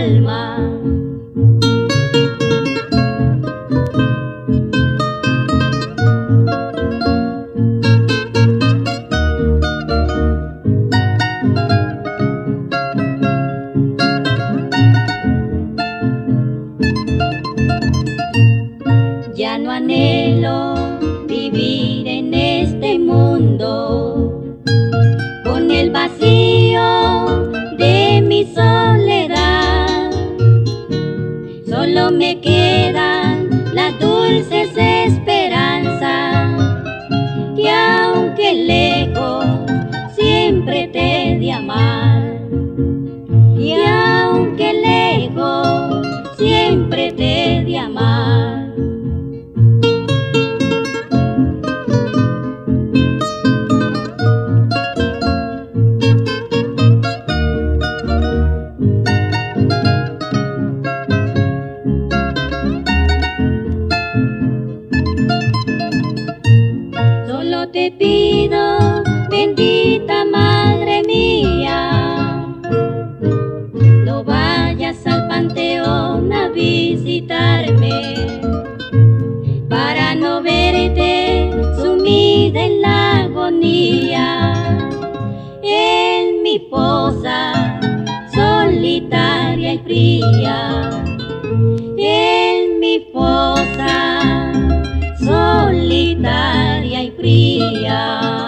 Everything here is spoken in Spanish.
alma. Ya no anhelo vivir en este mundo con el vacío de mi soledad. Solo me quedan las dulces esperanzas, que aunque lejos siempre te he de amar, y aunque lejos siempre te he de amar. Solo te pido, bendita Madre mía, no vayas al panteón a visitarme, para no verte sumida en la agonía, en mi fosa solitaria y fría, en mi fosa solitaria y fría.